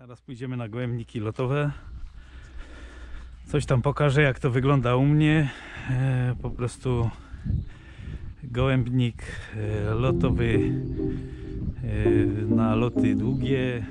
Teraz pójdziemy na gołębniki lotowe. Coś tam pokażę, jak to wygląda u mnie. Po prostu gołębnik lotowy na loty długie.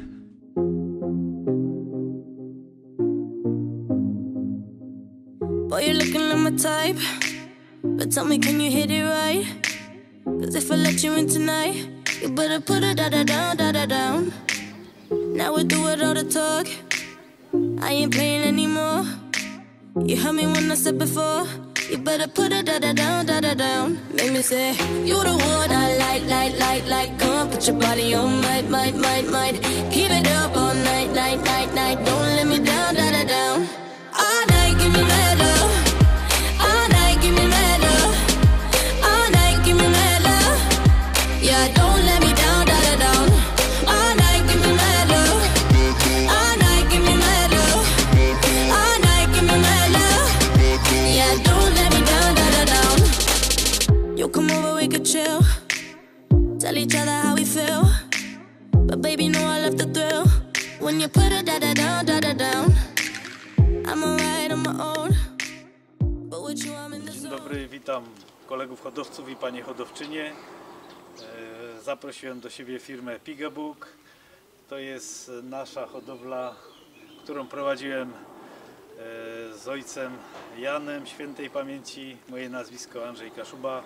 Boy, you're looking like my type, but tell me, can you hit it right? Cause if I let you in tonight, you better put it down. Now we do it all the talk, I ain't playing anymore. You heard me when I said before, you better put it down. Make me say, you the one I like. Come on, put your body on, might. Keep it up all night. Don't let me down. All night, give me mad love. All night, give me mad love. All night, give me mad love. Yeah, don't let me down. All night, give me mad love. All night, give me mad love. All night, give me mad love. Yeah, don't let me down. You come over, we could chill. Tell each other how we feel. But baby, know I love the thrill. When you put it down. I'm alright on my own. But with you I'm in the zone. Dzień dobry, witam kolegów hodowców i panie hodowczynie. Zaprosiłem do siebie firmę Pigabuk. To jest nasza hodowla, którą prowadziłem z ojcem Janem, świętej pamięci. Moje nazwisko Andrzej Kaszuba.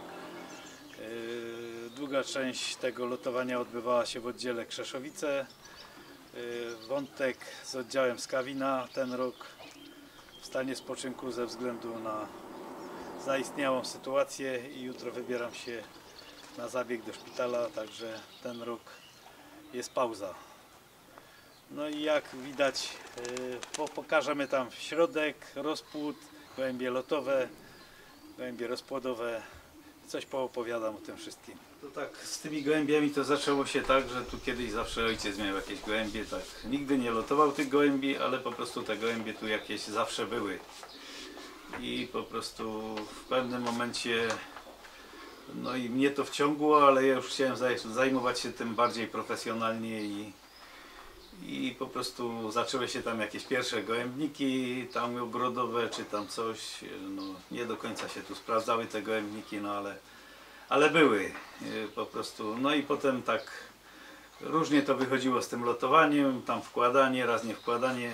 Druga część tego lotowania odbywała się w oddziale Krzeszowice. Wątek z oddziałem Skawina ten rok w stanie spoczynku ze względu na zaistniałą sytuację i jutro wybieram się na zabieg do szpitala, także ten rok jest pauza. No i jak widać, pokażemy tam środek, rozpłód, gołębie lotowe, gołębie rozpłodowe. Coś poopowiadam o tym wszystkim. To tak, z tymi gołębiami to zaczęło się tak, że tu kiedyś zawsze ojciec miał jakieś gołębie, tak. Nigdy nie lotował tych gołębi, ale po prostu te gołębie tu jakieś zawsze były. I po prostu w pewnym momencie, no i mnie to wciągło, ale ja już chciałem zajmować się tym bardziej profesjonalnie i po prostu zaczęły się tam jakieś pierwsze gołębniki, tam ogrodowe czy tam coś, no nie do końca się tu sprawdzały te gołębniki, no ale były po prostu. No i potem tak różnie to wychodziło z tym lotowaniem, tam wkładanie, raz nie wkładanie.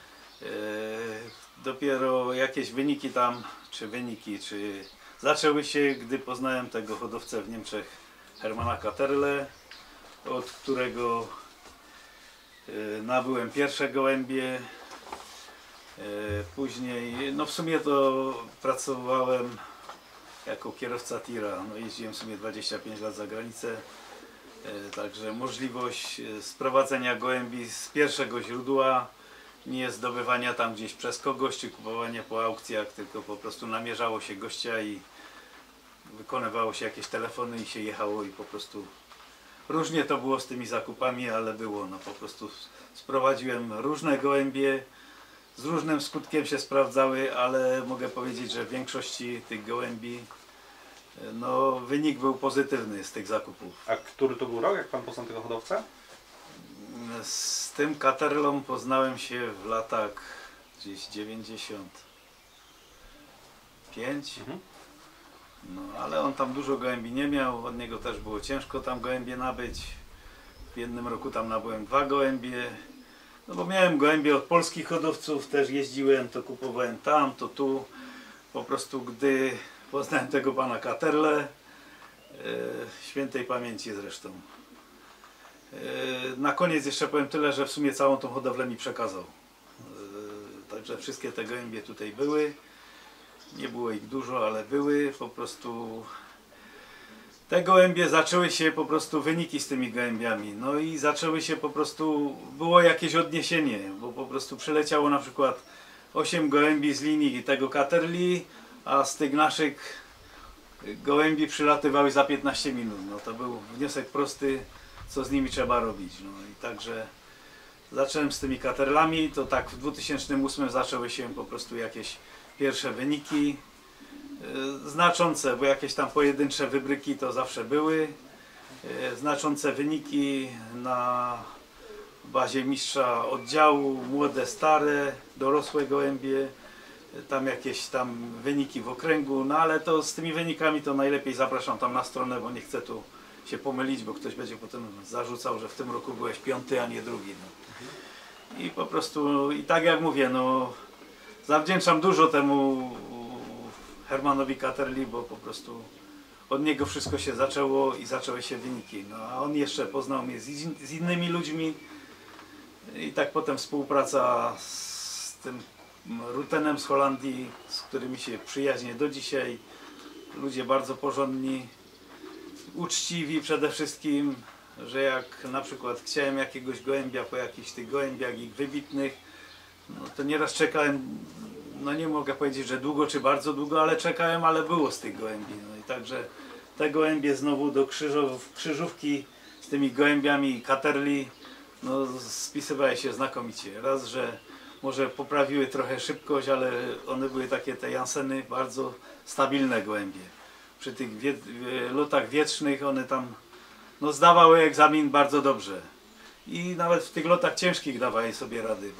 Dopiero jakieś wyniki tam, czy zaczęły się, gdy poznałem tego hodowcę w Niemczech, Hermana Katerle, od którego nabyłem pierwsze gołębie. Później, no w sumie to pracowałem jako kierowca tira, no jeździłem w sumie 25 lat za granicę, także możliwość sprowadzenia gołębi z pierwszego źródła, nie zdobywania tam gdzieś przez kogoś, czy kupowania po aukcjach, tylko po prostu namierzało się gościa i wykonywało się jakieś telefony i się jechało i po prostu różnie to było z tymi zakupami, ale było, no po prostu sprowadziłem różne gołębie, z różnym skutkiem się sprawdzały, ale mogę powiedzieć, że w większości tych gołębi no wynik był pozytywny z tych zakupów. A który to był rok, jak pan poznał tego hodowcę? Z tym Katerlą poznałem się w latach gdzieś 95. No, ale on tam dużo gołębi nie miał, od niego też było ciężko tam gołębie nabyć. W jednym roku tam nabyłem 2 gołębie. No bo miałem gołębie od polskich hodowców, też jeździłem, to kupowałem tam, to tu. Po prostu gdy poznałem tego pana Katerle, świętej pamięci zresztą. Na koniec jeszcze powiem tyle, że w sumie całą tą hodowlę mi przekazał. Także wszystkie te gołębie tutaj były. Nie było ich dużo, ale były. Po prostu te gołębie zaczęły się po prostu wyniki z tymi gołębiami. No i zaczęły się po prostu, było jakieś odniesienie, bo po prostu przyleciało na przykład 8 gołębi z linii tego Katerli, a z tych naszych gołębi przylatywały za 15 minut. No to był wniosek prosty, co z nimi trzeba robić. No i także zacząłem z tymi Katerlami, to tak w 2008 zaczęły się po prostu jakieś pierwsze wyniki. Znaczące, bo jakieś tam pojedyncze wybryki to zawsze były. Znaczące wyniki w bazie mistrza oddziału, młode, stare, dorosłe gołębie, tam jakieś tam wyniki w okręgu, no ale to z tymi wynikami to najlepiej zapraszam tam na stronę, bo nie chcę tu się pomylić, bo ktoś będzie potem zarzucał, że w tym roku byłeś 5., a nie 2. No. I po prostu, i tak jak mówię, no zawdzięczam dużo temu Hermanowi Catterli, bo po prostu od niego wszystko się zaczęło i zaczęły się wyniki. No, a on jeszcze poznał mnie z innymi ludźmi i tak potem współpraca z tym Rutenem z Holandii, z którymi się przyjaźnię do dzisiaj. Ludzie bardzo porządni, uczciwi przede wszystkim, że jak na przykład chciałem jakiegoś gołębia po jakichś tych gołębiach ich wybitnych, no to nieraz czekałem, no nie mogę powiedzieć, że długo czy bardzo długo, ale czekałem, ale było z tych gołębi. No i także te gołębie znowu do krzyżówki z tymi gołębiami Catterli, no spisywały się znakomicie. Raz, że może poprawiły trochę szybkość, ale one były takie te Janseny, bardzo stabilne gołębie. Przy tych lotach wietrznych one tam no, zdawały egzamin bardzo dobrze. I nawet w tych lotach ciężkich dawały sobie rady.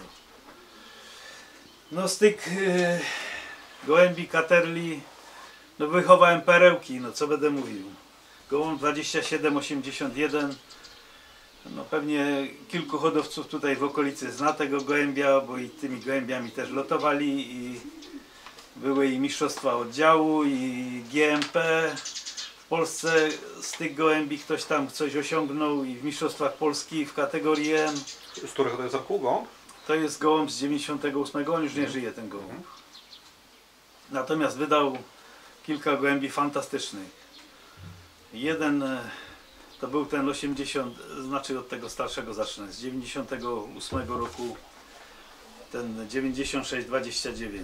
No z tych gołębi Catterli no, wychowałem perełki, no co będę mówił. Gołąb 2781. No pewnie kilku hodowców tutaj w okolicy zna tego gołębia, bo i tymi gołębiami też lotowali i były i mistrzostwa oddziału i GMP. W Polsce z tych gołębi ktoś tam coś osiągnął i w mistrzostwach Polski w kategorii M. Z którego to jest roku gołąb? To jest gołąb z 98, on już nie żyje ten gołąb. Natomiast wydał kilka gołębi fantastycznych. Jeden to był ten 80, znaczy od tego starszego zacznę, z 98 roku, ten 9629.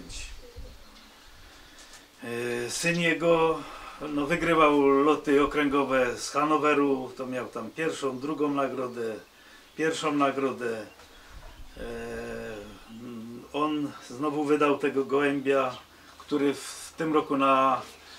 Syn jego no, wygrywał loty okręgowe z Hanoweru, to miał tam pierwszą, drugą nagrodę, pierwszą nagrodę. On znowu wydał tego gołębia, który w tym roku na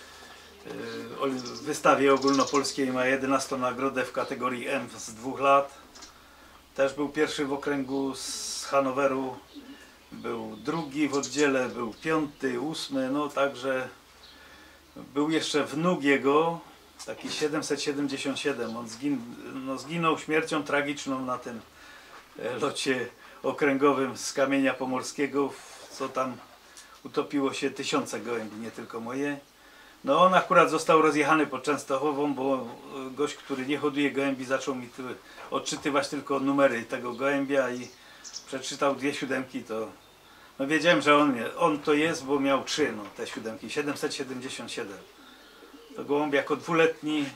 wystawie ogólnopolskiej ma 11 nagrodę w kategorii M z 2 lat. Też był pierwszy w okręgu z Hanoweru, był drugi w oddziale, był 5., 8, no także był jeszcze wnuk jego, taki 777, on zginął śmiercią tragiczną na tym locie okręgowym z Kamienia Pomorskiego, co tam utopiło się tysiące gołębi, nie tylko moje. No on akurat został rozjechany pod Częstochową, bo gość, który nie hoduje gołębi, zaczął mi odczytywać tylko numery tego gołębia i przeczytał 2 siódemki, to no wiedziałem, że on to jest, bo miał 3, no, te siódemki, 777. To gołąb jako 2-letni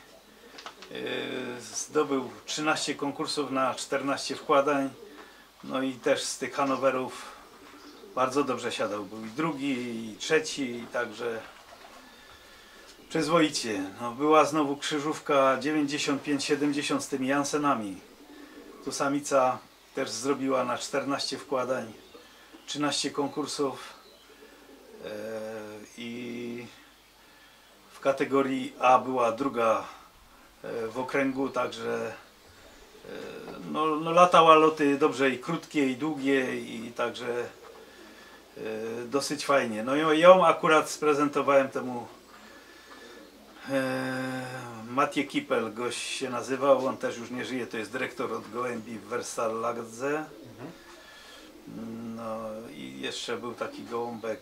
zdobył 13 konkursów na 14 wkładań, no i też z tych Hanowerów bardzo dobrze siadał, był i drugi, i trzeci, i także przyzwoicie. No, była znowu krzyżówka 95-70 z tymi Jansenami. Tu samica też zrobiła na 14 wkładań 13 konkursów i w kategorii A była druga w okręgu, także no latała loty dobrze i krótkie, i długie, i także dosyć fajnie. No ją akurat sprezentowałem temu Mathieu Kippel, gość się nazywał, on też już nie żyje, to jest dyrektor od gołębi w Versailles. No i jeszcze był taki gołąbek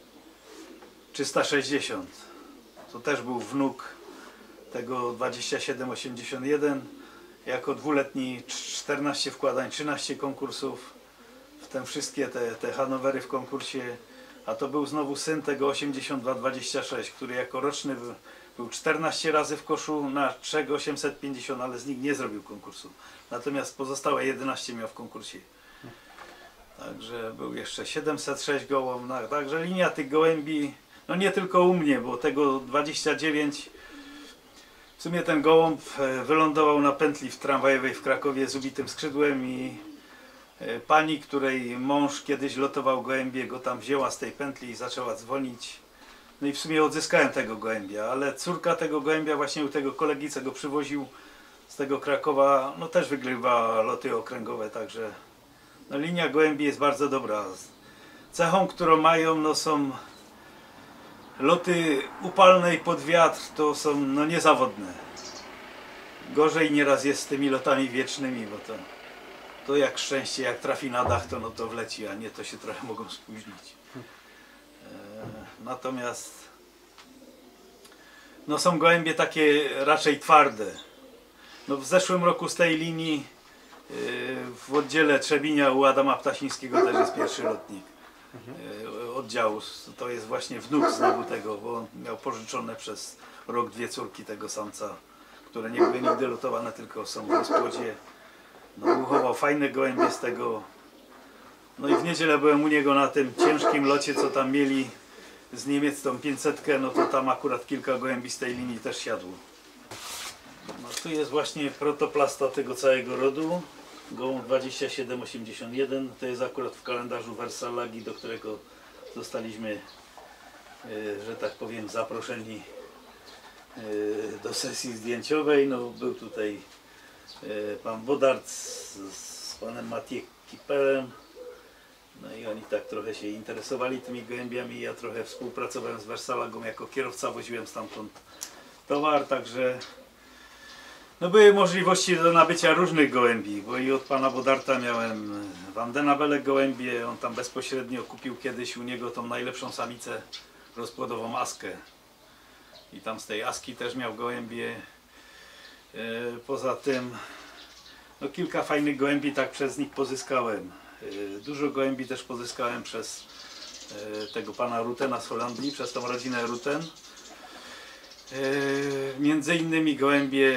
360, to też był wnuk tego 2781, jako 2-letni 14 wkładań, 13 konkursów, w tym wszystkie te Hanowery w konkursie, a to był znowu syn tego 8226, który jako roczny był 14 razy w koszu na 3850, ale z nich nie zrobił konkursu. Natomiast pozostałe 11 miał w konkursie. Także był jeszcze 706 gołąb, no, także linia tych gołębi, no nie tylko u mnie, bo tego 29, w sumie ten gołąb wylądował na pętli w tramwajowej w Krakowie z ubitym skrzydłem i pani, której mąż kiedyś lotował gołębie, go tam wzięła z tej pętli i zaczęła dzwonić. No i w sumie odzyskałem tego gołębia, ale córka tego gołębia właśnie u tego kolegi, co go przywoził, z tego Krakowa, no też wygrywa loty okręgowe, także no, linia gołębi jest bardzo dobra. Cechą, którą mają, no są loty upalne i pod wiatr, to są no niezawodne. Gorzej nieraz jest z tymi lotami wiecznymi, bo to jak szczęście, jak trafi na dach, to no to wleci, a nie to się trochę mogą spóźnić. Natomiast no są gołębie takie raczej twarde. No w zeszłym roku z tej linii w oddziale Trzebinia u Adama Ptasińskiego też jest pierwszy lotnik oddziału. To jest właśnie wnuk znowu tego, bo on miał pożyczone przez rok 2 córki tego samca, które nie były nigdy lotowane, tylko są w rozpłodzie. No, uchował fajne gołębie z tego. No i w niedzielę byłem u niego na tym ciężkim locie, co tam mieli z Niemiec, tą 500, no to tam akurat kilka gołębi z tej linii też siadło. No tu jest właśnie protoplasta tego całego rodu, gołąb 2781, to jest akurat w kalendarzu Versallagi, do którego zostaliśmy, że tak powiem, zaproszeni do sesji zdjęciowej. No był tutaj pan Bodart z panem Mathieu Kipelem. No i oni tak trochę się interesowali tymi gołębiami. Ja trochę współpracowałem z Versallagą jako kierowca, woziłem stamtąd towar, także no były możliwości do nabycia różnych gołębi, bo i od pana Bodarta miałem Vandenabele gołębie, on tam bezpośrednio kupił kiedyś u niego tą najlepszą samicę rozpłodową Askę. I tam z tej Aski też miał gołębie. Poza tym no kilka fajnych gołębi tak przez nich pozyskałem. Dużo gołębi też pozyskałem przez tego pana Rutena z Holandii, przez tą rodzinę Ruten. Między innymi gołębie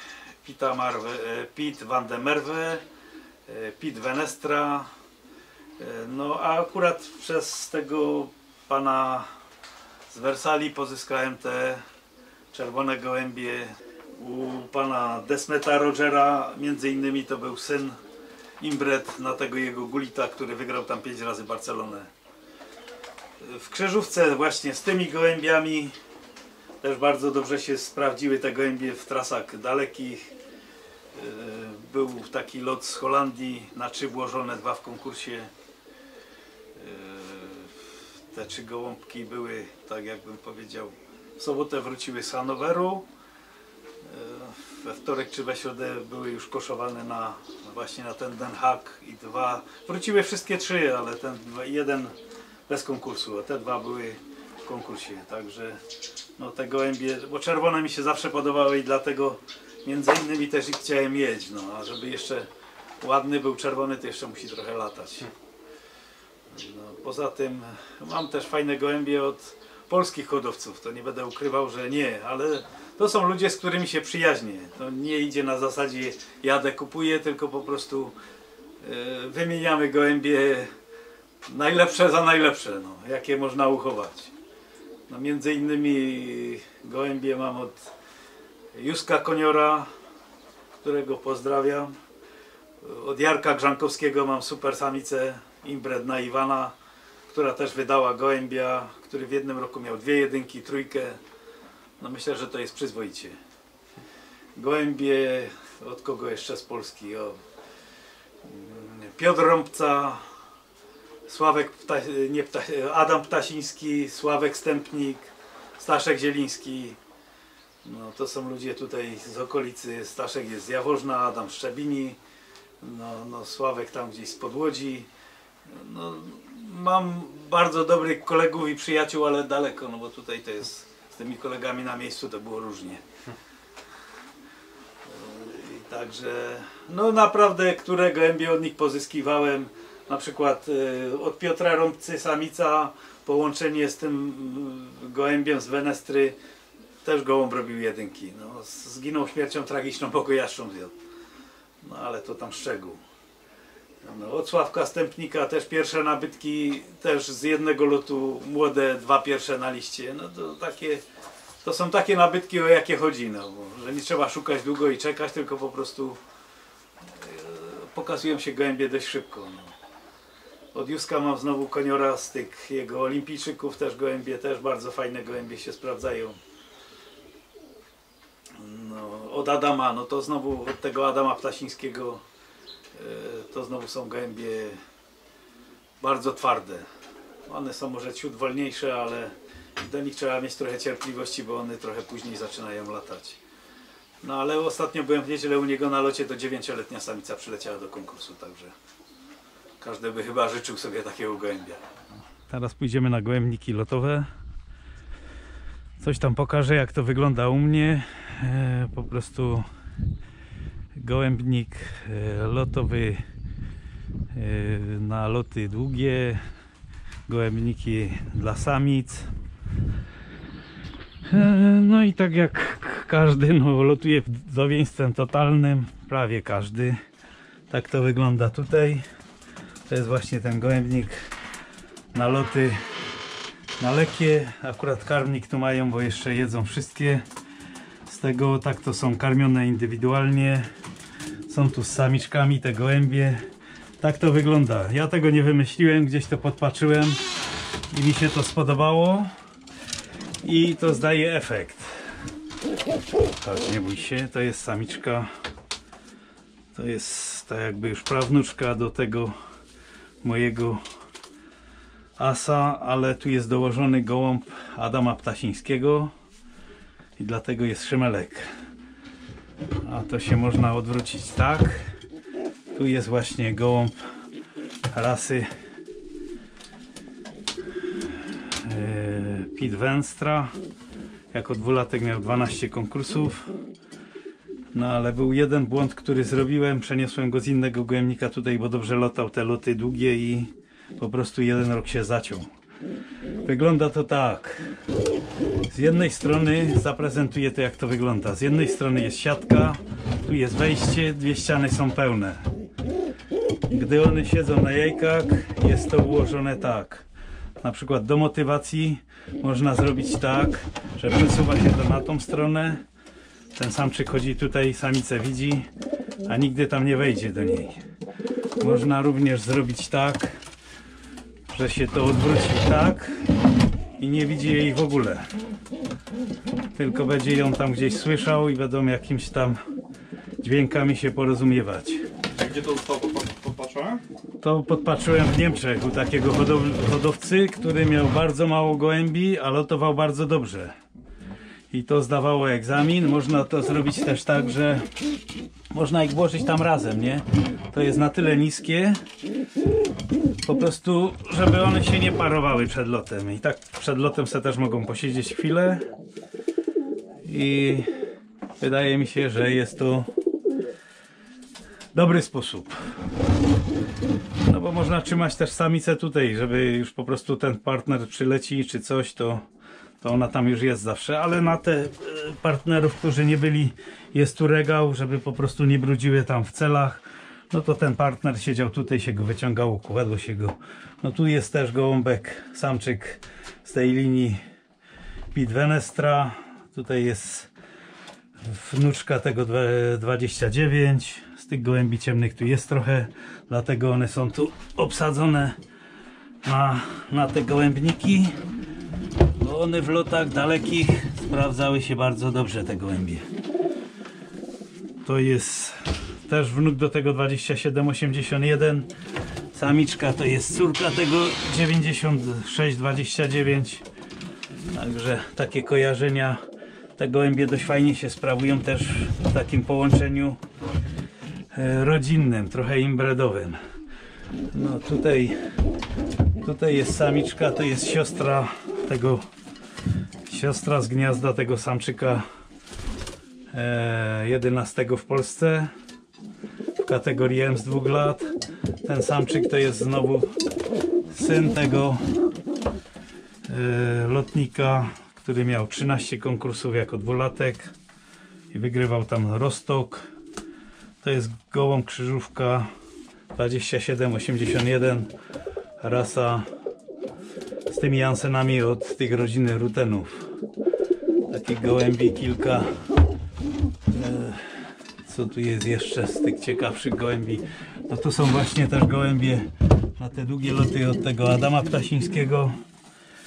Piet van de Merwe, Piet Venestra. No a akurat przez tego pana z Wersali pozyskałem te czerwone gołębie. U pana Desmeta Rogera między innymi to był syn inbred na tego jego Gulita, który wygrał tam 5 razy Barcelonę. W Krzyżówce właśnie z tymi gołębiami też bardzo dobrze się sprawdziły te gołębie w trasach dalekich. Był taki lot z Holandii na 3 włożone, 2 w konkursie. Te 3 gołąbki były, tak jakbym powiedział, w sobotę wróciły z Hanoweru. We wtorek czy we środę były już koszowane właśnie na ten Den Haag i 2. Wróciły wszystkie 3, ale jeden bez konkursu, a te 2 były w konkursie. Także no te gołębie, bo czerwone mi się zawsze podobały i dlatego między innymi też ich chciałem mieć. No, a żeby jeszcze ładny był czerwony, to jeszcze musi trochę latać. No, poza tym mam też fajne gołębie od polskich hodowców, to nie będę ukrywał, że nie, ale to są ludzie, z którymi się przyjaźnię. To nie idzie na zasadzie jadę, kupuję, tylko po prostu wymieniamy gołębie najlepsze za najlepsze, no, jakie można uchować. No, między innymi gołębie mam od Józka Koniora, którego pozdrawiam. Od Jarka Grzankowskiego mam super samicę inbred na Iwana, która też wydała gołębia, który w jednym roku miał 2 jedynki, 3. No myślę, że to jest przyzwoicie. Gołębie, od kogo jeszcze z Polski? Piotr Rąbca, Adam Ptasiński, Sławek Stępnik, Staszek Zieliński. No, to są ludzie tutaj z okolicy. Staszek jest z Jaworzna, Adam z Szczebini, no, Sławek tam gdzieś z Podłodzi. No, mam bardzo dobrych kolegów i przyjaciół, ale daleko, no bo tutaj to jest z tymi kolegami na miejscu to było różnie. I także, no naprawdę, które gołębie od nich pozyskiwałem, na przykład od Piotra Rąbcy samica, połączenie z tym gołębiem z Wenestry, też gołąb robił jedynki. No, zginął śmiercią tragiczną, bo go jaszcząb zjadł. No ale to tam szczegół. No, od Sławka Stępnika też pierwsze nabytki, też z jednego lotu młode, 2 pierwsze na liście. No to są takie nabytki, o jakie chodzi, no, bo, że nie trzeba szukać długo i czekać, tylko po prostu pokazują się gołębie dość szybko. No. Od Józka mam znowu Koniora z tych jego olimpijczyków, też gołębie, też bardzo fajne gołębie się sprawdzają. No, od Adama, no to znowu od tego Adama Ptasińskiego, to znowu są gołębie bardzo twarde. One są może ciut wolniejsze, ale do nich trzeba mieć trochę cierpliwości, bo one trochę później zaczynają latać. No ale ostatnio byłem w niedzielę u niego na locie, to 9-letnia samica przyleciała do konkursu, także każdy by chyba życzył sobie takiego gołębia. Teraz pójdziemy na gołębniki lotowe. Coś tam pokażę, jak to wygląda u mnie. Po prostu gołębnik lotowy na loty długie, gołębniki dla samic. No i tak jak każdy, no, lotuje wdowieństwem totalnym, prawie każdy. Tak to wygląda tutaj. To jest właśnie ten gołębnik na loty na lekkie. Akurat karmnik tu mają, bo jeszcze jedzą wszystkie z tego. Tak to są karmione indywidualnie. Są tu z samiczkami te gołębie. Tak to wygląda. Ja tego nie wymyśliłem, gdzieś to podpatrzyłem i mi się to spodobało. I to zdaje efekt. Chodź, nie bój się, to jest samiczka. To jest tak jakby już prawnuczka do tego mojego asa, ale tu jest dołożony gołąb Adama Ptasińskiego i dlatego jest szymelek. A to się można odwrócić tak. Tu jest właśnie gołąb rasy Pit Wenstra. Jako dwulatek miał 12 konkursów. No ale był jeden błąd, który zrobiłem. Przeniosłem go z innego gołębnika tutaj, bo dobrze lotał te loty długie i po prostu jeden rok się zaciął. Wygląda to tak. Z jednej strony zaprezentuję to, jak to wygląda. Z jednej strony jest siatka, tu jest wejście, dwie ściany są pełne. Gdy one siedzą na jajkach, jest to ułożone tak. Na przykład do motywacji można zrobić tak, że przesuwa się to na tą stronę. Ten samczyk chodzi tutaj, samicę widzi, a nigdy tam nie wejdzie do niej. Można również zrobić tak, że się to odwróci tak i nie widzi jej w ogóle. Tylko będzie ją tam gdzieś słyszał i będą jakimiś tam dźwiękami się porozumiewać. A gdzie to zostało podpatrzone? To podpatrzyłem w Niemczech u takiego hodowcy, który miał bardzo mało gołębi, a lotował bardzo dobrze. I to zdawało egzamin. Można to zrobić też tak, że można ich włożyć tam razem, nie? To jest na tyle niskie, po prostu, żeby one się nie parowały przed lotem. I tak przed lotem se też mogą posiedzieć chwilę. I wydaje mi się, że jest to dobry sposób. No bo można trzymać też samicę tutaj, żeby już po prostu ten partner przyleci czy coś, to ona tam już jest zawsze, ale na te partnerów, którzy nie byli, jest tu regał, żeby po prostu nie brudziły tam w celach. No to ten partner siedział tutaj, się go wyciągało, kładło się go. No tu jest też gołąbek, samczyk z tej linii Pit Wenstra. Tutaj jest wnuczka tego 29. Z tych gołębi ciemnych tu jest trochę, dlatego one są tu obsadzone na te gołębniki. Bo one w lotach dalekich sprawdzały się bardzo dobrze, te gołębie. To jest też wnuk do tego 2781. Samiczka to jest córka tego 9629. Także takie kojarzenia. Te gołębie dość fajnie się sprawują też w takim połączeniu rodzinnym, trochę inbredowym. No tutaj jest samiczka, to jest siostra z gniazda tego samczyka 11 w Polsce w kategorii M z 2 lat. Ten samczyk to jest znowu syn tego lotnika, który miał 13 konkursów jako dwulatek i wygrywał tam Rostock. To jest gołąb krzyżówka 2781, rasa z tymi Jansenami od tych rodziny Rutenów. Takich gołębi kilka. Co tu jest jeszcze z tych ciekawszych gołębi? No tu są właśnie też gołębie na te długie loty od tego Adama Ptasińskiego.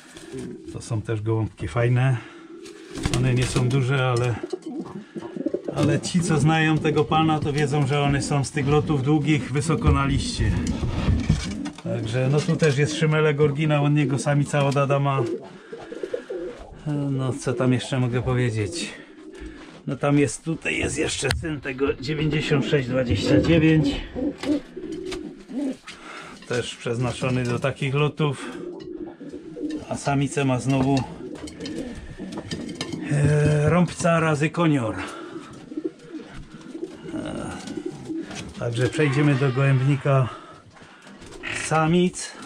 To są też gołąbki fajne. One nie są duże, Ale ci, co znają tego pana, to wiedzą, że one są z tych lotów długich, wysoko na liście. Także no tu też jest szymelek oryginał, od niego samica od Adama. No co tam jeszcze mogę powiedzieć? No tam jest, tutaj jest jeszcze syn tego 9629. Też przeznaczony do takich lotów. A samicę ma znowu rąbca razy konior. Także przejdziemy do gołębnika samic.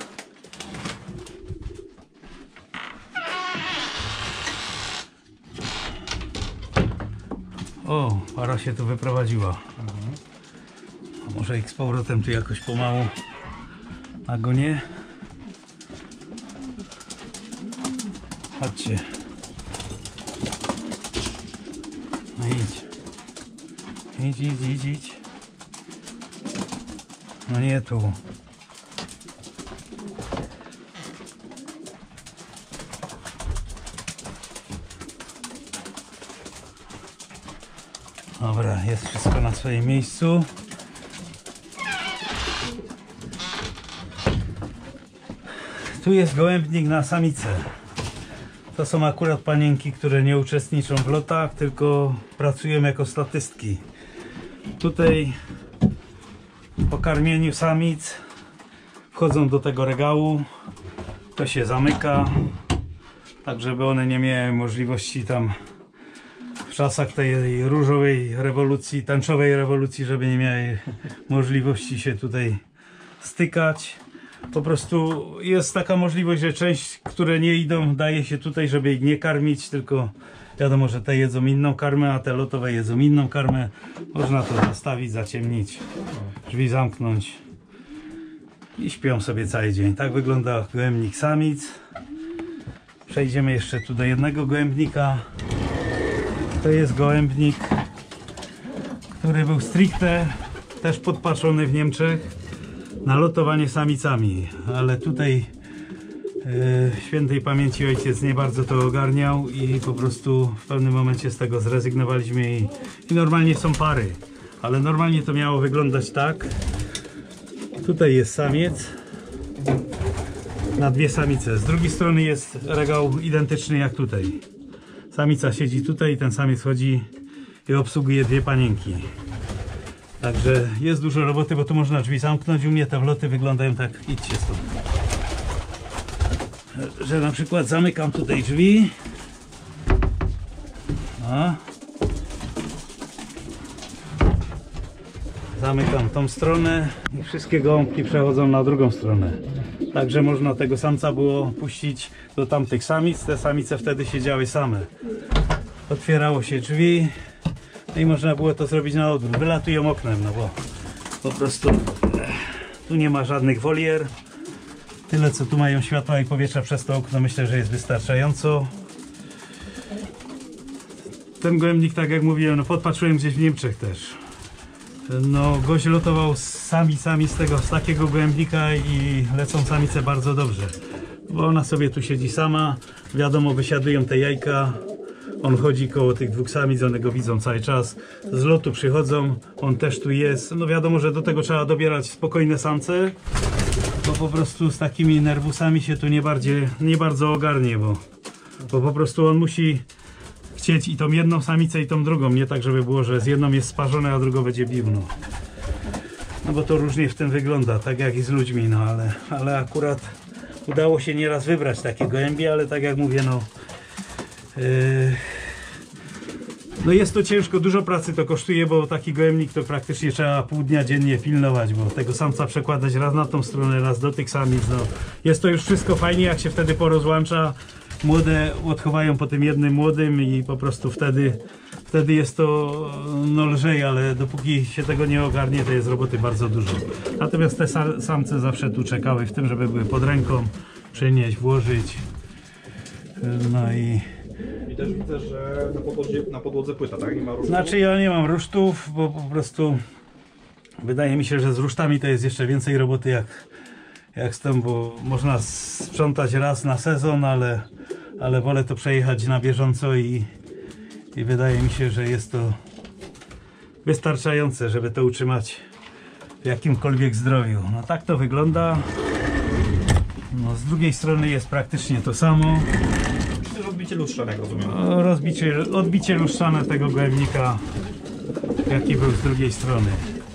O, para się tu wyprowadziła. A może ich z powrotem tu jakoś pomału nagonię. Chodźcie. No idź. Idź. No nie tu. Dobra, jest wszystko na swoim miejscu. Tu jest gołębnik na samicę. To są akurat panienki, które nie uczestniczą w lotach, tylko pracują jako statystki. Tutaj po karmieniu samic wchodzą do tego regału. To się zamyka, tak żeby one nie miały możliwości tam w czasach tej różowej rewolucji, tęczowej rewolucji, żeby nie miały możliwości się tutaj stykać. Po prostu jest taka możliwość, że część, które nie idą, daje się tutaj, żeby ich nie karmić, tylko wiadomo, że te jedzą inną karmę, a te lotowe jedzą inną karmę. Można to zastawić, zaciemnić, drzwi zamknąć i śpią sobie cały dzień. Tak wygląda gołębnik samic. Przejdziemy jeszcze tu do jednego gołębnika. To jest gołębnik, który był stricte też podpatrzony w Niemczech na lotowanie samicami, ale tutaj świętej pamięci ojciec nie bardzo to ogarniał i po prostu w pewnym momencie z tego zrezygnowaliśmy i normalnie są pary, ale normalnie to miało wyglądać tak. Tutaj jest samiec na dwie samice, z drugiej strony jest regał identyczny jak tutaj. Samica siedzi tutaj, ten samiec chodzi i obsługuje dwie panienki. Także jest dużo roboty, bo tu można drzwi zamknąć. U mnie te wloty wyglądają tak, idźcie stąd, że na przykład zamykam tutaj drzwi. Zamykam tą stronę i wszystkie gołąbki przechodzą na drugą stronę. Także można tego samca było puścić do tamtych samic. Te samice wtedy siedziały same. Otwierało się drzwi. No i można było to zrobić na odwrót. Wylatują oknem, no bo po prostu tu nie ma żadnych wolier. Tyle co tu mają światła i powietrza przez to okno, myślę, że jest wystarczająco. Ten gołębnik, tak jak mówiłem, no podpatrzyłem gdzieś w Niemczech też. No gość lotował sami z takiego gołębnika i lecą samice bardzo dobrze. Bo ona sobie tu siedzi sama, wiadomo, wysiadują te jajka. On chodzi koło tych dwóch samic, one go widzą cały czas. Z lotu przychodzą, on też tu jest. No wiadomo, że do tego trzeba dobierać spokojne samce, bo po prostu z takimi nerwusami się tu nie bardzo ogarnie, bo po prostu on musi chcieć i tą jedną samicę i tą drugą, nie tak żeby było, że z jedną jest sparzone, a drugą będzie bił. No bo to różnie w tym wygląda, tak jak i z ludźmi, no ale akurat udało się nieraz wybrać takie gołębie, ale tak jak mówię, no jest to ciężko, dużo pracy to kosztuje, bo taki gołębnik to praktycznie trzeba pół dnia dziennie pilnować, bo tego samca przekładać raz na tą stronę, raz do tych samic. No, jest to już wszystko fajnie, jak się wtedy porozłącza, młode odchowają po tym jednym młodym i po prostu wtedy jest to no lżej, ale dopóki się tego nie ogarnie, to jest roboty bardzo dużo. Natomiast te samce zawsze tu czekały w tym, żeby były pod ręką, przynieść, włożyć. No i też widzę, że na podłodze płyta, tak? Nie ma rusztów? znaczy ja nie mam rusztów, bo po prostu wydaje mi się, że z rusztami to jest jeszcze więcej roboty jak z tym, bo można sprzątać raz na sezon, ale wolę to przejechać na bieżąco i wydaje mi się, że jest to wystarczające, żeby to utrzymać w jakimkolwiek zdrowiu. No tak to wygląda. No, z drugiej strony jest praktycznie to samo. Odbicie lustrzane, jak rozumiem. Odbicie lustrzane tego gołębnika, jaki był z drugiej strony.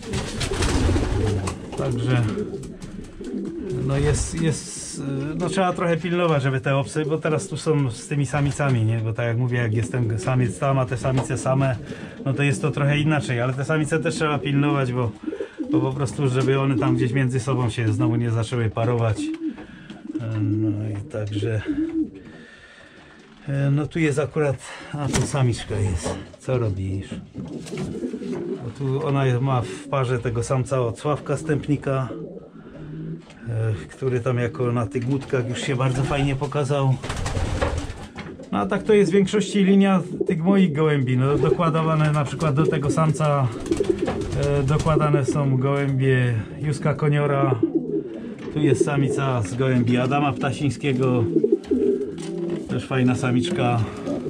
Także no no trzeba trochę pilnować, żeby te obcy, bo teraz tu są z tymi samicami, nie? Bo tak jak mówię, jak jest ten samiec tam, a te samice same, no to jest to trochę inaczej, ale te samice też trzeba pilnować, bo po prostu, żeby one tam gdzieś między sobą się znowu nie zaczęły parować. No i także no tu jest akurat, a tu samiczka jest. Co robisz? Bo tu ona ma w parze tego samca od Sławka Stępnika, który tam jako na tych łódkach już się bardzo fajnie pokazał. No a tak to jest w większości linia tych moich gołębi. No, dokładowane na przykład do tego samca dokładane są gołębie Józka Koniora. Tu jest samica z gołębi Adama Ptasińskiego. Też fajna samiczka.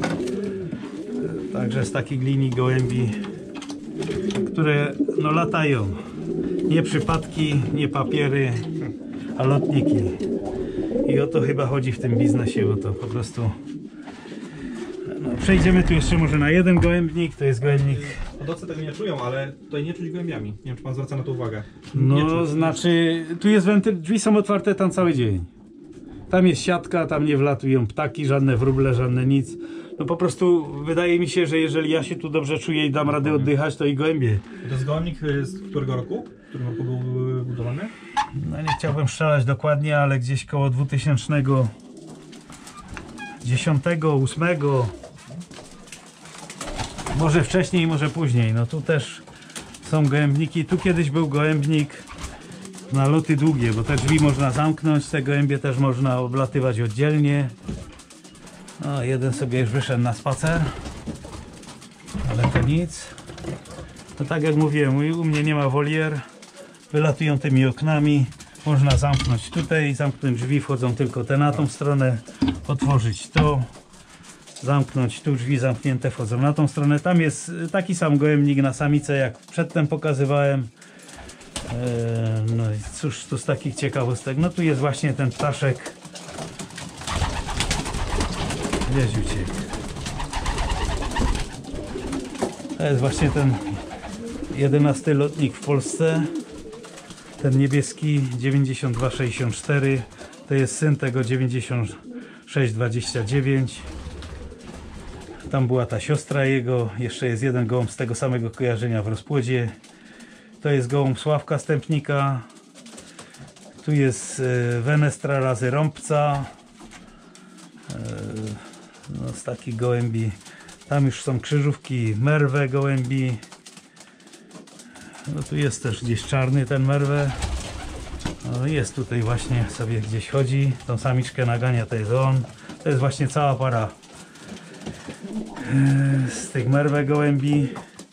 Także z takich linii gołębi, które no latają. Nie przypadki, nie papiery, a lotniki. I o to chyba chodzi w tym biznesie, bo to po prostu... No, przejdziemy tu jeszcze może na jeden gołębnik. To jest gołębnik... Hodowcy tego nie czują, ale tutaj nie czuć gołębiami. Nie wiem, czy pan zwraca na to uwagę. No, znaczy, tu jest wentyl, drzwi są otwarte tam cały dzień. Tam jest siatka, tam nie wlatują ptaki, żadne wróble, żadne nic. No po prostu wydaje mi się, że jeżeli ja się tu dobrze czuję i dam radę oddychać, to i gołębie. To jest gołębnik z którego roku? W którym roku był budowany? No nie chciałbym strzelać dokładnie, ale gdzieś koło 2010, 8. Może wcześniej, może później. No tu też są gołębniki. Tu kiedyś był gołębnik na loty długie, bo te drzwi można zamknąć, te gołębie też można oblatywać oddzielnie. No, jeden sobie już wyszedł na spacer, ale to nic. No tak jak mówiłem, u mnie nie ma wolier, wylatują tymi oknami, można zamknąć tutaj, zamknąć drzwi, wchodzą tylko te na tą stronę, otworzyć to, zamknąć tu, drzwi zamknięte, wchodzą na tą stronę. Tam jest taki sam gołębnik na samicę, jak przedtem pokazywałem. No i cóż tu z takich ciekawostek, no tu jest właśnie ten ptaszek. Gdzieś uciekł. To jest właśnie ten 11 lotnik w Polsce. Ten niebieski 9264. To jest syn tego 9629. Tam była ta siostra jego. Jeszcze jest jeden gołąb z tego samego kojarzenia w rozpłodzie. To jest gołąb Sławka Stępnika. Tu jest Wenestra razy rąbca. No, z takich gołębi. Tam już są krzyżówki merwę gołębi. No tu jest też gdzieś czarny ten merwę. No, jest tutaj właśnie sobie gdzieś chodzi. Tą samiczkę nagania, to jest on. To jest właśnie cała para z tych merwę gołębi.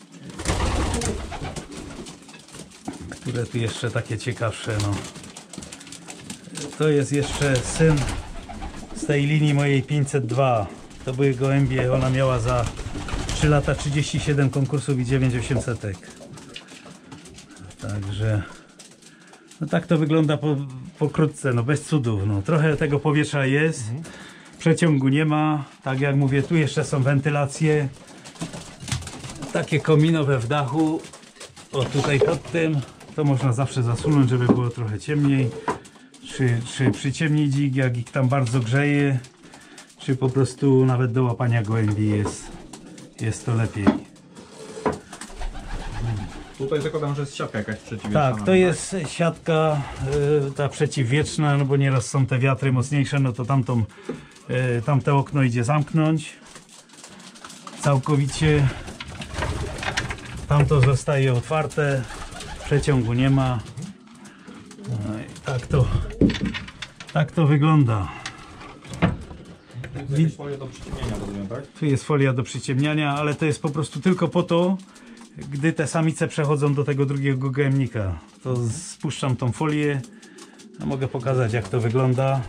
Które tu jeszcze takie ciekawsze, no. To jest jeszcze syn z tej linii mojej 502. To były gołębie, ona miała za 3 lata 37 konkursów i 9800. Także no tak to wygląda pokrótce, no bez cudów. No. Trochę tego powietrza jest, przeciągu nie ma. Tak jak mówię, tu jeszcze są wentylacje. Takie kominowe w dachu. O, tutaj pod tym. To można zawsze zasunąć, żeby było trochę ciemniej. Czy przyciemnić ich, jak ich tam bardzo grzeje, czy po prostu nawet do łapania gołębi jest to lepiej. Tutaj zakładam, że jest siatka jakaś przeciwwietrzna. Tak, to jest siatka ta przeciwwietrzna, no bo nieraz są te wiatry mocniejsze, no to tamte okno idzie zamknąć całkowicie. Tamto zostaje otwarte, przeciągu nie ma. No i tak to wygląda. Tu jest folia do przyciemniania, rozumiem, tak? Tu jest folia do przyciemniania, ale to jest po prostu tylko po to, gdy te samice przechodzą do tego drugiego gołębnika. To spuszczam tą folię. No, mogę pokazać, jak to wygląda.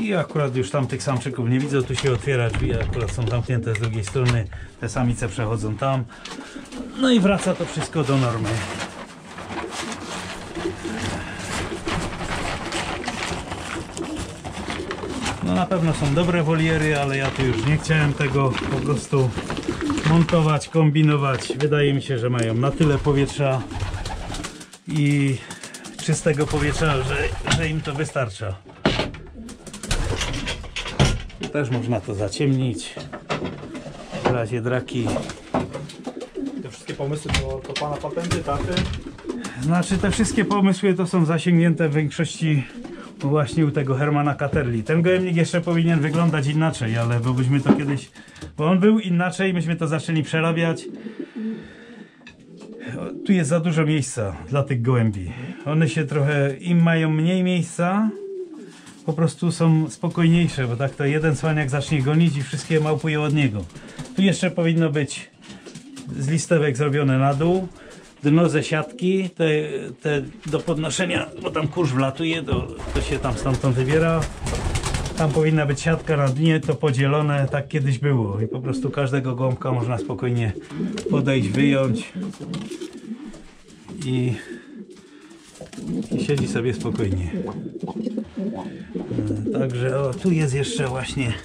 I akurat już tam tych samczyków nie widzę, tu się otwiera drzwi, akurat są zamknięte z drugiej strony, te samice przechodzą tam. No i wraca to wszystko do normy. No na pewno są dobre woliery, ale ja tu już nie chciałem tego po prostu montować, kombinować. Wydaje mi się, że mają na tyle powietrza i czystego powietrza, że im to wystarcza. Też można to zaciemnić w razie draki. Te wszystkie pomysły to pana patenty, taty? Znaczy te wszystkie pomysły to są zasięgnięte w większości właśnie u tego Hermana Katerli. Ten gołębnik jeszcze powinien wyglądać inaczej, ale bo byśmy to kiedyś... Bo on był inaczej, myśmy to zaczęli przerabiać. Tu jest za dużo miejsca dla tych gołębi. One się trochę... Im mają mniej miejsca, po prostu są spokojniejsze, bo tak to jeden cwaniak zacznie gonić i wszystkie małpują od niego. Tu jeszcze powinno być z listewek zrobione na dół. Dno ze siatki, te do podnoszenia, bo tam kurz wlatuje, to się tam stamtąd wybiera. Tam powinna być siatka na dnie, to podzielone, tak kiedyś było. I po prostu każdego gołąbka można spokojnie podejść, wyjąć i siedzi sobie spokojnie. Także o, tu jest jeszcze właśnie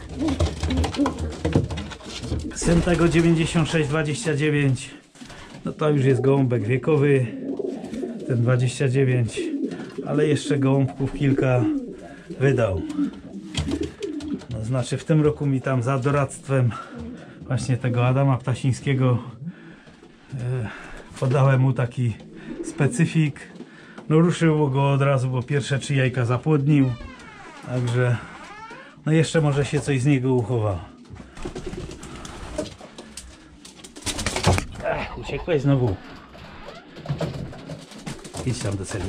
syn tego 9629. No to już jest gołąbek wiekowy, ten 29, ale jeszcze gołąbków kilka wydał. No, znaczy w tym roku mi tam za doradztwem właśnie tego Adama Ptasińskiego podałem mu taki specyfik. No ruszyło go od razu, bo pierwsze 3 jajka zapłodnił, także no jeszcze może się coś z niego uchowa. Uciekłeś znowu. Idź tam do celi.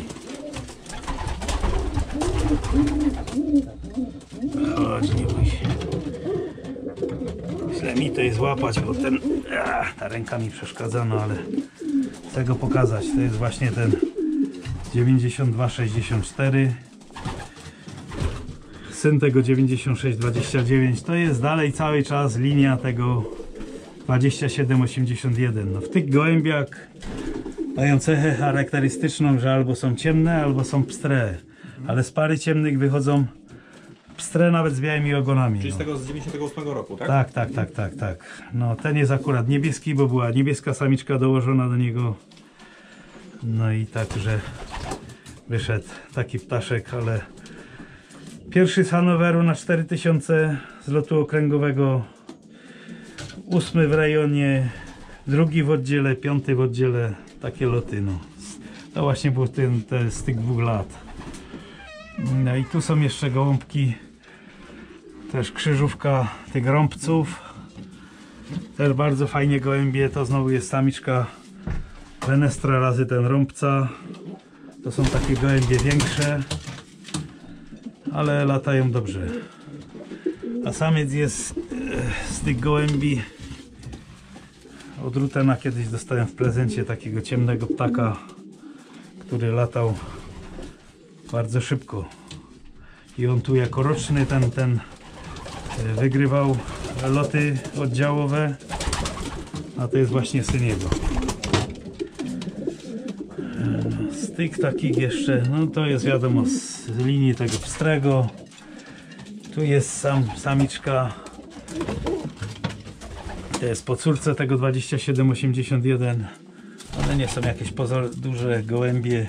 Chodź, nie bój się. Źle mi to jest łapać, bo ten... ta ręka mi przeszkadza, no ale chcę go pokazać. To jest właśnie ten 9264. Syn tego 9629. To jest dalej cały czas linia tego 2781. No w tych gołębiach mają cechę charakterystyczną, że albo są ciemne, albo są pstre. Ale z pary ciemnych wychodzą pstre nawet z białymi ogonami. Czyli no. z tego z 98 roku, tak? Tak. No ten jest akurat niebieski, bo była niebieska samiczka dołożona do niego. No i także wyszedł taki ptaszek, ale pierwszy z Hanoweru na 4000 z lotu okręgowego. 8 w rejonie, 2 w oddziale, 5 w oddziale, takie loty, no. To właśnie był z tych 2 lat. No i tu są jeszcze gołąbki, też krzyżówka tych rąbców. Też bardzo fajnie gołębie, to znowu jest samiczka Venestra razy ten rąbca. To są takie gołębie większe, ale latają dobrze. A samiec jest z tych gołębi od Rutena. Kiedyś dostałem w prezencie takiego ciemnego ptaka, który latał bardzo szybko. I on tu jako roczny ten wygrywał loty oddziałowe, a to jest właśnie syn jego. Z tych takich jeszcze, no to jest wiadomo z linii tego pstrego. Tu jest samiczka, to jest po córce tego 2781. One nie są jakieś duże gołębie.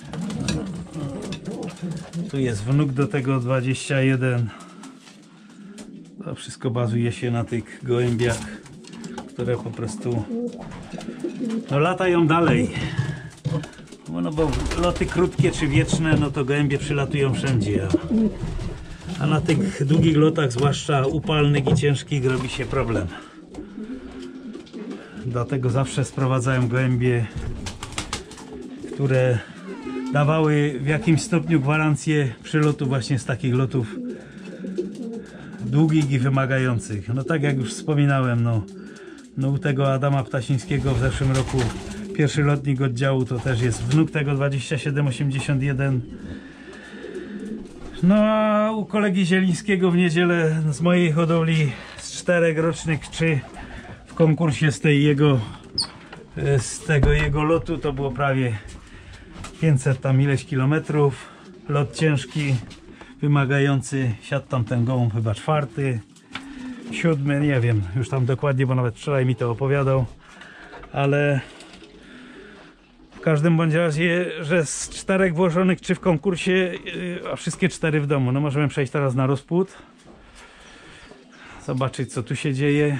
Tu jest wnuk do tego 21. To wszystko bazuje się na tych gołębiach, które po prostu no, latają dalej. No bo loty krótkie czy wieczne, no to gołębie przylatują wszędzie. A na tych długich lotach, zwłaszcza upalnych i ciężkich, robi się problem. Dlatego zawsze sprowadzałem gołębie, które dawały w jakimś stopniu gwarancję przylotu właśnie z takich lotów długich i wymagających. No tak jak już wspominałem, no u tego Adama Ptasińskiego w zeszłym roku pierwszy lotnik oddziału to też jest wnuk tego 2781. No a u kolegi Zielińskiego w niedzielę z mojej hodowli z 4 rocznych 3 w konkursie z tego jego lotu to było prawie 500 tam ileś kilometrów. Lot ciężki, wymagający. Siadł tam ten gołąb chyba 4., 7, nie wiem już tam dokładnie, bo nawet wczoraj mi to opowiadał, ale w każdym bądź razie, że z 4 włożonych 3 w konkursie, a wszystkie 4 w domu. No możemy przejść teraz na rozpłód, zobaczyć co tu się dzieje.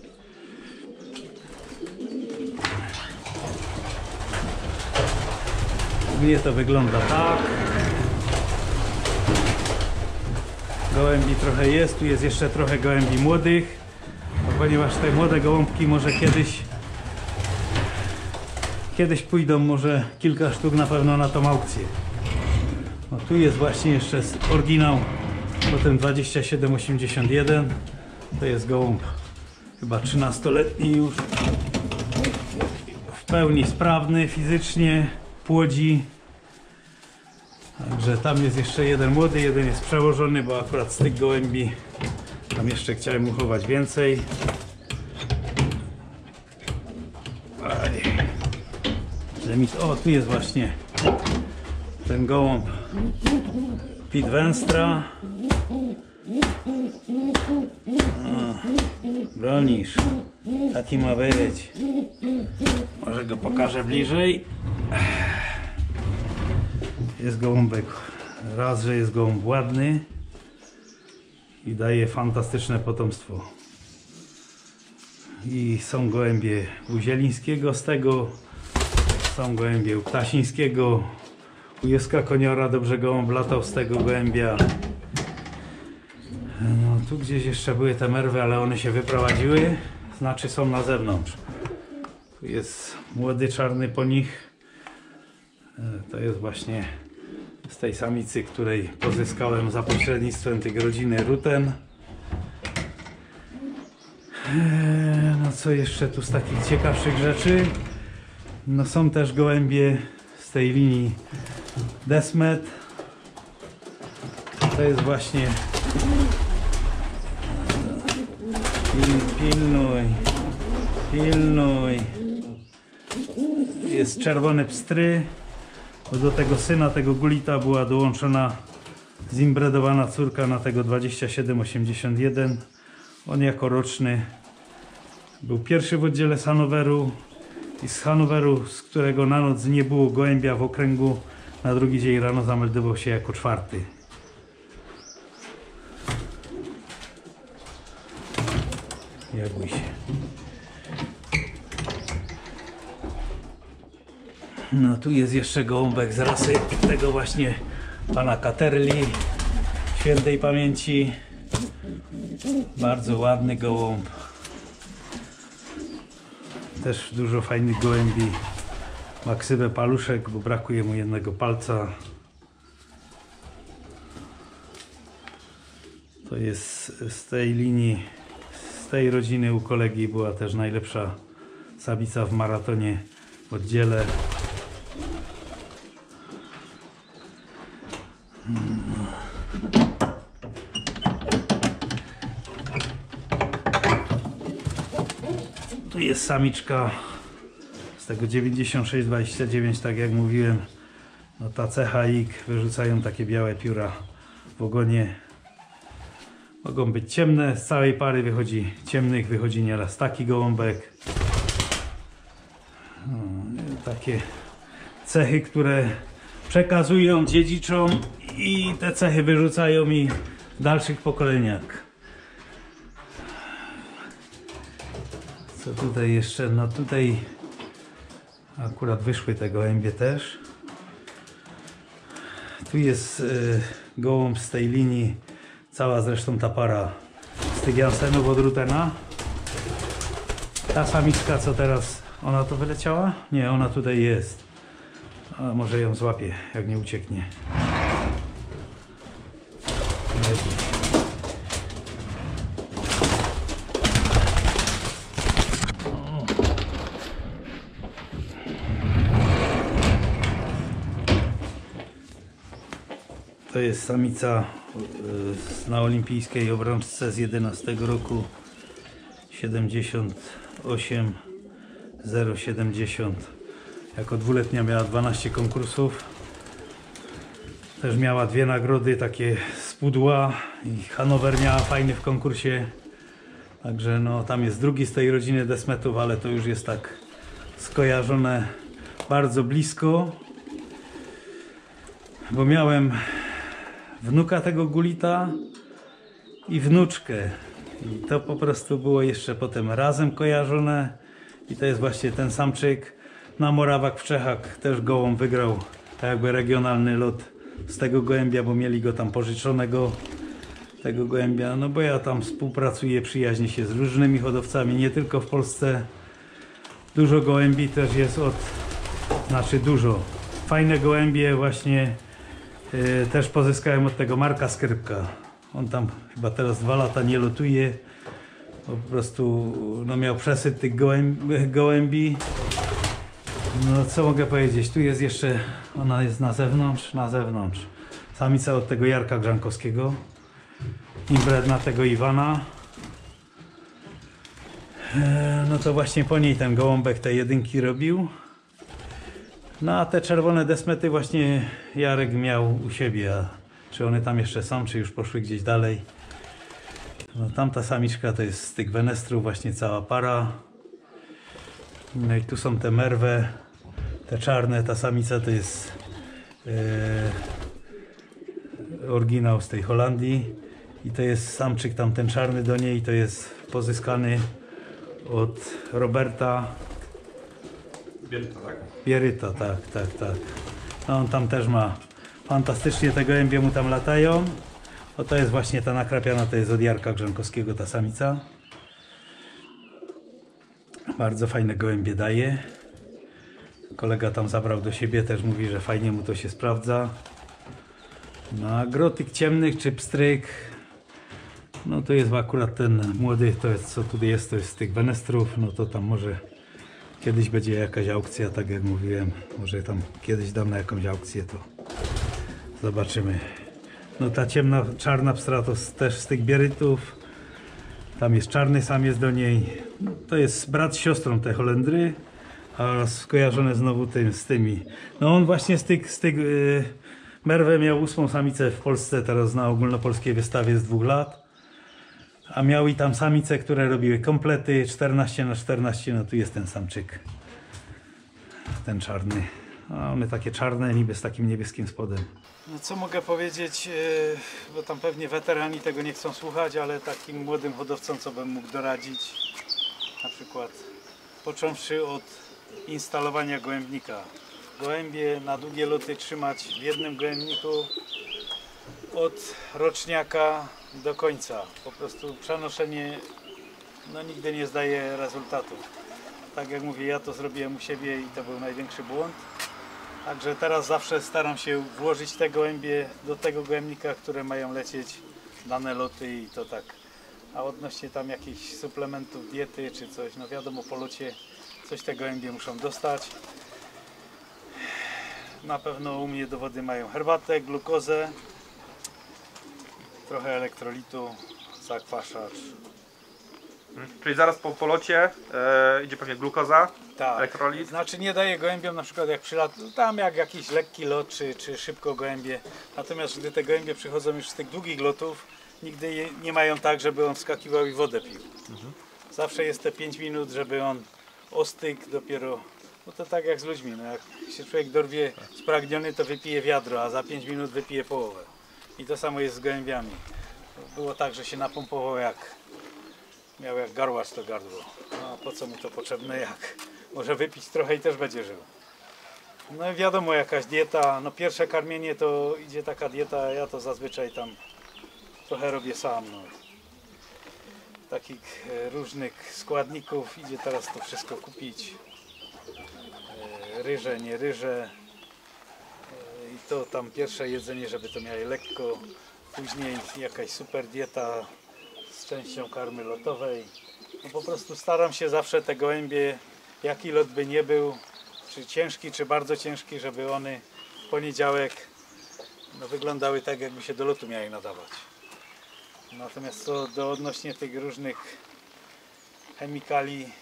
Mnie to wygląda tak. Gołębi trochę jest, tu jest jeszcze trochę gołębi młodych, ponieważ te młode gołąbki może kiedyś pójdą, może kilka sztuk na pewno na tą aukcję. No tu jest właśnie jeszcze oryginał, potem 2781, to jest gołąb chyba 13-letni już, w pełni sprawny fizycznie, płodzi. Także tam jest jeszcze jeden młody, jeden jest przełożony, bo akurat z tych gołębi tam jeszcze chciałem uchować więcej. O, tu jest właśnie ten gołąb Pit Wenstra. Bronisz, taki ma być. Może go pokażę bliżej. Jest gołąbek, raz, że jest gołąb ładny i daje fantastyczne potomstwo. I są gołębie u Zielińskiego z tego, są gołębie u Ptasińskiego, u Józka Koniora dobrze gołąb latał z tego gołębia. No tu gdzieś jeszcze były te merwy, ale one się wyprowadziły, znaczy są na zewnątrz. Tu jest młody czarny po nich. To jest właśnie z tej samicy, której pozyskałem za pośrednictwem tej rodziny Ruten. No co jeszcze tu z takich ciekawszych rzeczy? No są też gołębie z tej linii Desmet. To jest właśnie... Pilnuj. Jest czerwone pstry. Bo do tego syna, tego Gulita była dołączona zimbredowana córka na tego 2781. On jako roczny był pierwszy w oddziale z Hanoweru i z Hanoweru, z którego na noc nie było gołębia w okręgu, na drugi dzień rano zameldował się jako 4. Nie bój się. No tu jest jeszcze gołąbek z rasy tego właśnie pana Katerli, świętej pamięci. Bardzo ładny gołąb. Też dużo fajnych gołębi. Ma ksywę Paluszek, bo brakuje mu jednego palca. To jest z tej linii, z tej rodziny u kolegi była też najlepsza samica w maratonie w oddziele. Tu jest samiczka z tego 96-29, tak jak mówiłem. No ta CHIK, wyrzucają takie białe pióra w ogonie. Mogą być ciemne, z całej pary wychodzi ciemnych, wychodzi nieraz taki gołąbek. No, takie cechy, które przekazują dziedziczom i te cechy wyrzucają mi w dalszych pokoleniach. Co tutaj jeszcze? No tutaj akurat wyszły te gołębie też. Tu jest gołąb z tej linii, cała zresztą ta para z tych Jansenów od Rutena. Ta samiczka co teraz, ona to wyleciała? Nie, ona tutaj jest. A może ją złapię, jak nie ucieknie. To jest samica na olimpijskiej obrączce z 11 roku 78,070. Jako dwuletnia miała 12 konkursów. Też miała 2 nagrody takie z pudła i Hanower miała fajny w konkursie. Także no, tam jest drugi z tej rodziny Desmetów, ale to już jest tak skojarzone bardzo blisko. Bo miałem wnuka tego Gulita i wnuczkę. I to po prostu było jeszcze potem razem kojarzone. I to jest właśnie ten samczyk. Na Morawak w Czechach też gołąb wygrał tak jakby regionalny lot z tego gołębia, bo mieli go tam pożyczonego, tego gołębia. No bo ja tam współpracuję, przyjaźnię się z różnymi hodowcami, nie tylko w Polsce. Dużo gołębi też jest znaczy dużo. Fajne gołębie właśnie też pozyskałem od tego Marka Skrypka. On tam chyba teraz 2 lata nie lotuje. Po prostu no, miał przesyt tych gołębi. No co mogę powiedzieć? Tu jest jeszcze, ona jest na zewnątrz. Samica od tego Jarka Grzankowskiego. Inbredna tego Iwana. No to właśnie po niej ten gołąbek te jedynki robił. No a te czerwone Desmety właśnie Jarek miał u siebie. A czy one tam jeszcze są, czy już poszły gdzieś dalej? No tamta samiczka to jest z tych Wenestrów właśnie cała para. No i tu są te merwe, te czarne, ta samica to jest oryginał z tej Holandii. I to jest samczyk tamten czarny do niej, to jest pozyskany od Roberta Bieryta, tak. No on tam też ma fantastycznie, te gołębie mu tam latają. O to jest właśnie ta nakrapiana, to jest od Jarka Grzankowskiego ta samica. Bardzo fajne gołębie daje. Kolega tam zabrał do siebie, też mówi, że fajnie mu to się sprawdza. No a grotyk ciemnych czy pstryk, no to jest akurat ten młody, to jest co tu jest, to jest z tych Wenestrów, no to tam może kiedyś będzie jakaś aukcja, tak jak mówiłem, może tam kiedyś dam na jakąś aukcję, to zobaczymy. No ta ciemna, czarna pstra to też z tych Bierytów, tam jest czarny samiec do niej, to jest brat z siostrą te Holendry, a skojarzone znowu z tymi. No on właśnie z tych Merwę miał 8. samicę w Polsce, teraz na ogólnopolskiej wystawie z 2 lat. A miał i tam samice, które robiły komplety 14×14, no tu jest ten samczyk. Ten czarny. A one takie czarne, niby z takim niebieskim spodem. No co mogę powiedzieć, bo tam pewnie weterani tego nie chcą słuchać, ale takim młodym hodowcom, co bym mógł doradzić, na przykład począwszy od instalowania gołębnika. Gołębie na długie loty trzymać w jednym gołębniku od roczniaka do końca. Po prostu przenoszenie no, nigdy nie zdaje rezultatu. Tak jak mówię, ja to zrobiłem u siebie i to był największy błąd. Także teraz zawsze staram się włożyć te gołębie do tego gołębnika, które mają lecieć dane loty i to tak. A odnośnie tam jakichś suplementów diety czy coś, no wiadomo, po locie coś te gołębie muszą dostać. Na pewno u mnie dowody mają herbatę, glukozę, trochę elektrolitu, zakwaszacz. Czyli zaraz po polocie idzie pewnie glukoza, Tak, elektrolit. znaczy nie daję gołębiom na przykład jak tam jak jakiś lekki lot czy szybko gołębie. Natomiast gdy te gołębie przychodzą już z tych długich lotów, nigdy nie mają tak, żeby on wskakiwał i wodę pił. Zawsze jest te 5 minut, żeby on ostygł dopiero. No to tak jak z ludźmi, no jak się człowiek dorwie spragniony, to wypije wiadro, a za 5 minut wypije połowę. I to samo jest z gołębiami. Było tak, że się napompował miał jak garłacz to gardło. No a po co mu to potrzebne, jak może wypić trochę i też będzie żył. No i wiadomo, jakaś dieta, no pierwsze karmienie to idzie taka dieta, ja to zazwyczaj tam trochę robię sam. No. Takich różnych składników idzie teraz to wszystko kupić. Ryże, nie ryże. I to tam pierwsze jedzenie, żeby to miało lekko. Później jakaś super dieta z częścią karmy lotowej. No po prostu staram się zawsze te gołębie, jaki lot by nie był, czy ciężki, czy bardzo ciężki, żeby one w poniedziałek no, wyglądały tak, jakby się do lotu miały nadawać. Natomiast co do odnośnie tych różnych chemikali,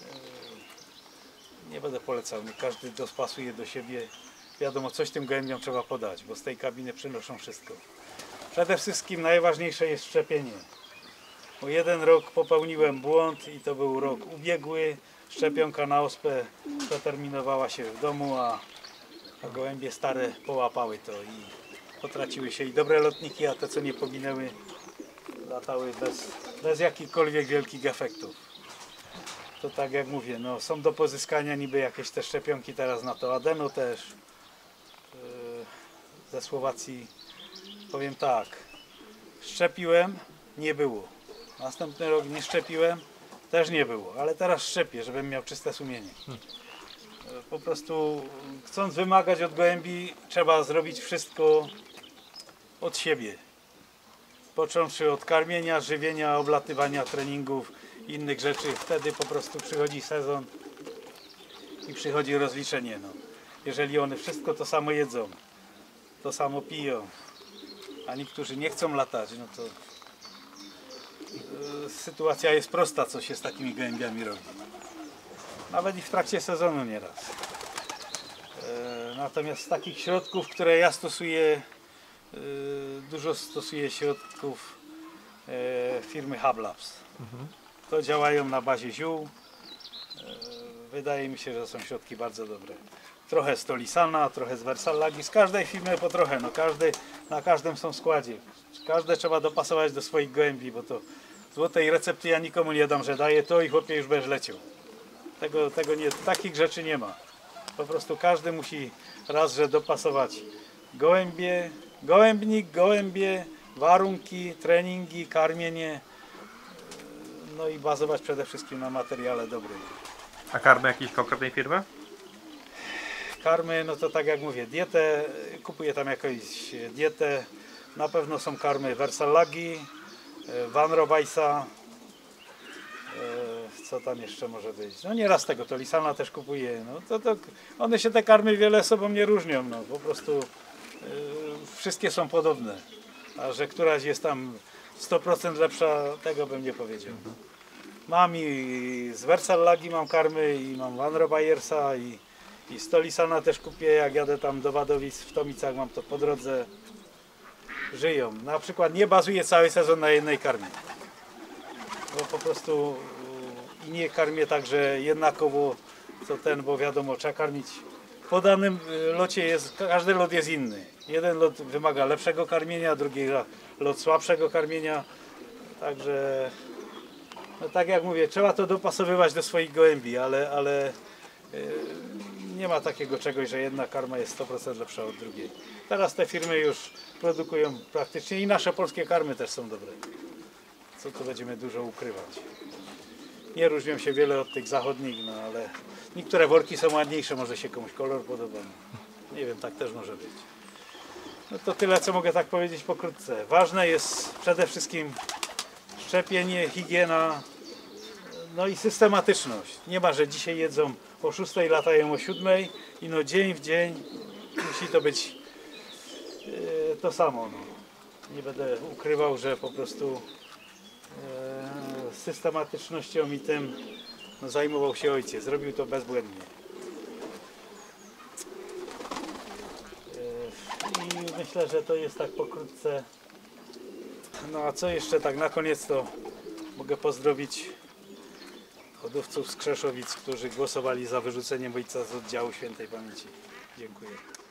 nie będę polecał, nie każdy dopasuje do siebie. Wiadomo, coś tym gołębiom trzeba podać, bo z tej kabiny przynoszą wszystko. Przede wszystkim najważniejsze jest szczepienie. Bo jeden rok popełniłem błąd i to był rok ubiegły. Szczepionka na ospę przeterminowała się w domu, a gołębie stare połapały to i potraciły się i dobre lotniki, a te co nie poginęły latały bez jakichkolwiek wielkich efektów. To tak jak mówię, no, są do pozyskania niby jakieś te szczepionki teraz na to adeno też. Ze Słowacji powiem tak, szczepiłem, nie było. Następny rok nie szczepiłem, też nie było, ale teraz szczepię, żebym miał czyste sumienie. Po prostu chcąc wymagać od gołębi, trzeba zrobić wszystko od siebie. Począwszy od karmienia, żywienia, oblatywania, treningów, innych rzeczy. Wtedy po prostu przychodzi sezon i przychodzi rozliczenie. No. Jeżeli one wszystko to samo jedzą, to samo piją, a niektórzy nie chcą latać, no to sytuacja jest prosta, co się z takimi gołębiami robi. Nawet i w trakcie sezonu nieraz. Natomiast z takich środków, które ja stosuję, dużo stosuję środków firmy Hablabs. To działają na bazie ziół. Wydaje mi się, że są środki bardzo dobre. Trochę z Tolisana, trochę z Versallagi, z każdej firmy po trochę. No na każdym są składzie. Każde trzeba dopasować do swoich gołębi, bo to złotej recepty ja nikomu nie dam, że daję to i chłopie już będziesz leciał. Takich rzeczy nie ma. Po prostu każdy musi raz, że dopasować gołębie, gołębnik, gołębie, warunki, treningi, karmienie, no i bazować przede wszystkim na materiale dobrym. A karmy jakiejś konkretnej firmy? Karmy, no to tak jak mówię, dietę, kupuję tam jakąś dietę, na pewno są karmy Versallagi, Van Robaysa, co tam jeszcze może być, no nieraz tego Tolisana też kupuję, no to one się te karmy wiele sobą nie różnią, no po prostu wszystkie są podobne, a że któraś jest tam 100% lepsza, tego bym nie powiedział. Mam i z Versallagi mam karmy i mam Van Robayersa i z Tolisana też kupię, jak jadę tam do Wadowic w Tomicach, mam to po drodze. Żyją. Na przykład nie bazuję cały sezon na jednej karmie. Bo po prostu i nie karmię tak, że jednakowo co ten, bo wiadomo, trzeba karmić. Po danym locie każdy lot jest inny. Jeden lot wymaga lepszego karmienia, drugi lot słabszego karmienia. Także no tak jak mówię, trzeba to dopasowywać do swoich gołębi, ale nie ma takiego czegoś, że jedna karma jest 100% lepsza od drugiej. Teraz te firmy już produkują praktycznie i nasze polskie karmy też są dobre. Co tu będziemy dużo ukrywać. Nie różnią się wiele od tych zachodnich, no ale niektóre worki są ładniejsze, może się komuś kolor podoba. Nie wiem, tak też może być. No to tyle, co mogę tak powiedzieć pokrótce. Ważne jest przede wszystkim szczepienie, higiena, no i systematyczność. Nie ma, że dzisiaj jedzą o 6, latają o 7 i no dzień w dzień musi to być to samo. No. Nie będę ukrywał, że po prostu systematycznością i tym no, zajmował się ojciec. Zrobił to bezbłędnie. I myślę, że to jest tak pokrótce. No a co jeszcze tak na koniec, to mogę pozdrowić hodowców z Krzeszowic, którzy głosowali za wyrzuceniem ojca z oddziału świętej pamięci. Dziękuję.